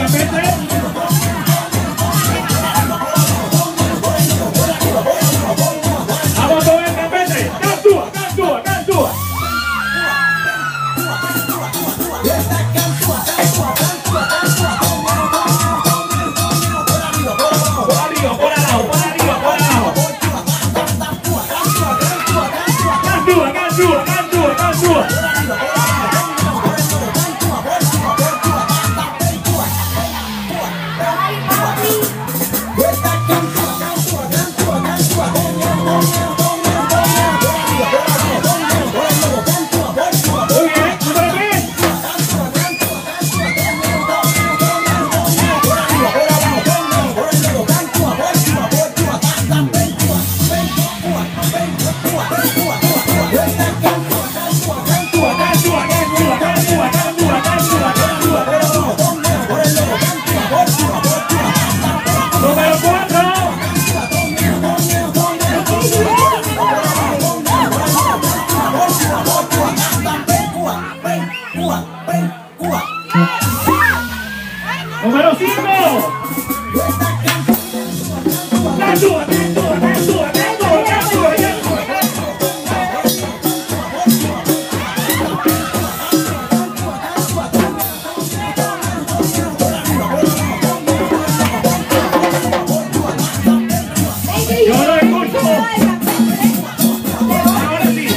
Número 5. Yo lo escucho. Ahora sí.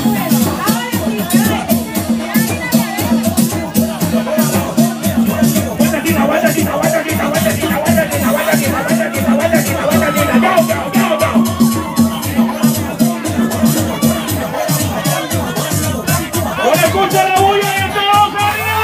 Ahora escucha la bulla de todos arriba.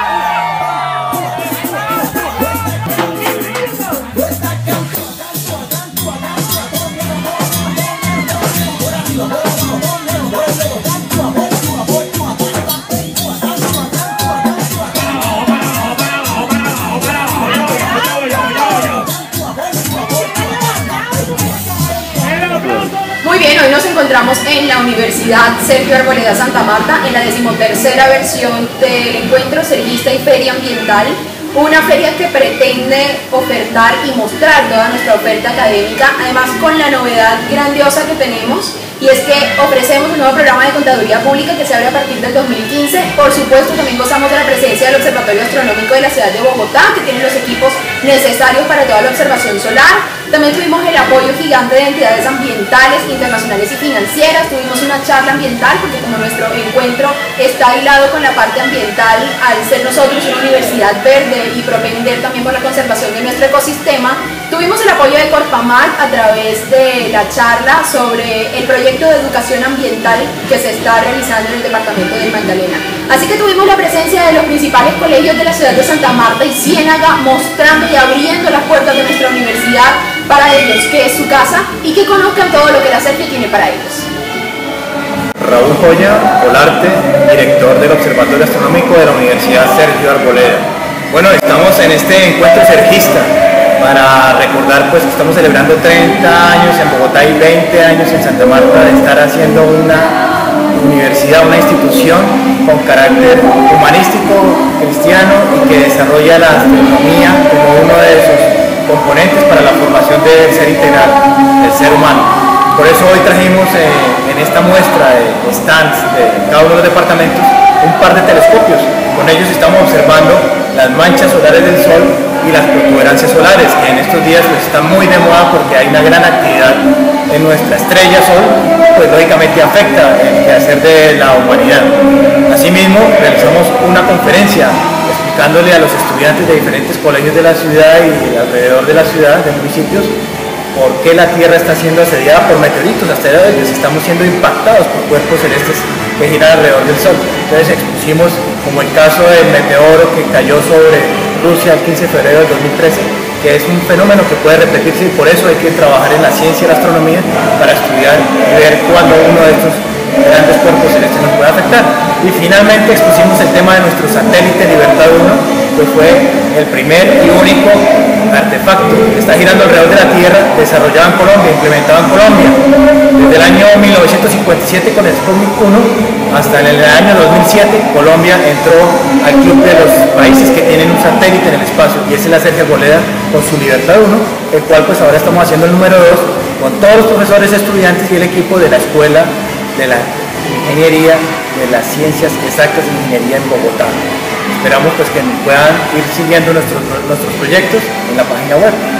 Muy bien, hoy nos encontramos en la Universidad Sergio Arboleda Santa Marta en la 13ª versión del Encuentro Sergista y Feria Ambiental, una feria que pretende ofertar y mostrar toda nuestra oferta académica, además con la novedad grandiosa que tenemos, y es que ofrecemos un nuevo programa de contaduría pública que se abre a partir del 2015. Por supuesto, también gozamos de la presencia del Observatorio Astronómico de la ciudad de Bogotá, que tiene los equipos necesarios para toda la observación solar. También tuvimos el apoyo gigante de entidades ambientales, internacionales y financieras. Tuvimos una charla ambiental, porque como nuestro encuentro está hilado con la parte ambiental, al ser nosotros una universidad verde y propender también por la conservación de nuestro ecosistema, tuvimos el apoyo de Corpamar a través de la charla sobre el proyecto de educación ambiental que se está realizando en el departamento del Magdalena. Así que tuvimos la presencia de los principales colegios de la ciudad de Santa Marta y Ciénaga, mostrando y abriendo las puertas de nuestra universidad para ellos, que es su casa, y que conozcan todo lo que la Sergio tiene para ellos. Raúl Joya Olarte, director del Observatorio Astronómico de la Universidad Sergio Arboleda. Bueno, estamos en este encuentro sergista para recordar pues que estamos celebrando 30 años en Bogotá y 20 años en Santa Marta de estar haciendo una universidad, una institución con carácter humanístico, cristiano y que desarrolla la astronomía como uno de sus componentes para la formación del ser integral, del ser humano. Por eso hoy trajimos en esta muestra de stands de cada uno de los departamentos un par de telescopios. Con ellos estamos observando las manchas solares del Sol y las protuberancias solares, que en estos días pues, están muy de moda porque hay una gran actividad en nuestra estrella Sol, pues lógicamente afecta el quehacer de la humanidad. Asimismo, realizamos una conferencia explicándole a los estudiantes de diferentes colegios de la ciudad y alrededor de la ciudad, de municipios, por qué la Tierra está siendo asediada por meteoritos, asteroides, estamos siendo impactados por cuerpos celestes que giran alrededor del Sol. Entonces expusimos como el caso del meteoro que cayó sobre Rusia el 15 de febrero del 2013, que es un fenómeno que puede repetirse y por eso hay que trabajar en la ciencia y la astronomía para estudiar y ver cuándo uno de estos grandes cuerpos celestes nos puede afectar. Y finalmente expusimos el tema de nuestro satélite Libertad 1, pues fue el primer y único artefacto que está girando alrededor de la Tierra desarrollado en Colombia, implementado en Colombia. Desde el año 1957 con el Sputnik 1 hasta el año 2007 Colombia entró al club de los países que tienen un satélite en el espacio, y ese es la Sergio Arboleda con su Libertad 1, el cual pues ahora estamos haciendo el número 2 con todos los profesores, estudiantes y el equipo de la Escuela de la Ingeniería de las Ciencias Exactas de Ingeniería en Bogotá. Esperamos pues que puedan ir siguiendo nuestros proyectos en la página web.